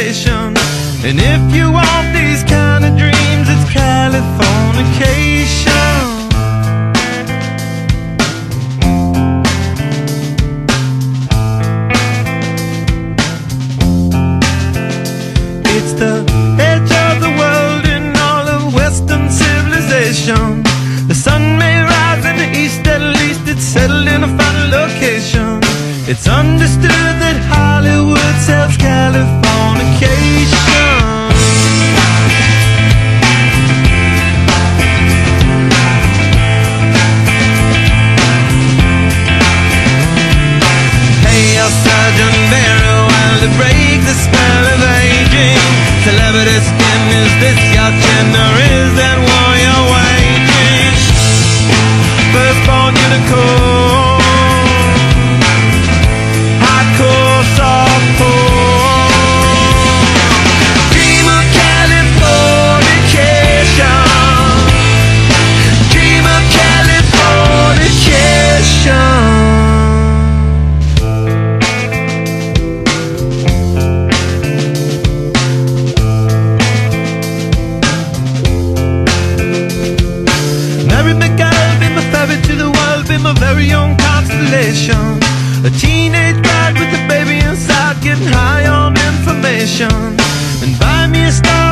civilization. And if you want these kind of dreams, it's Californication. It's the edge of the world in all of Western civilization. The sun may rise in the east, at least it's settled in a final location. It's understood that Hollywood sells Californication. Hey, your surgeon, very well to break the spell of aging. Celebrity skin, is this your chin, or is that war you're waging? Firstborn unicorn, hardcore softcore. Dream of Californication. Dream of Californication. Marry me, girl, be my ferry to the world, be my very own constellation. A teenage bride with a baby inside, getting high on information. And buy me a star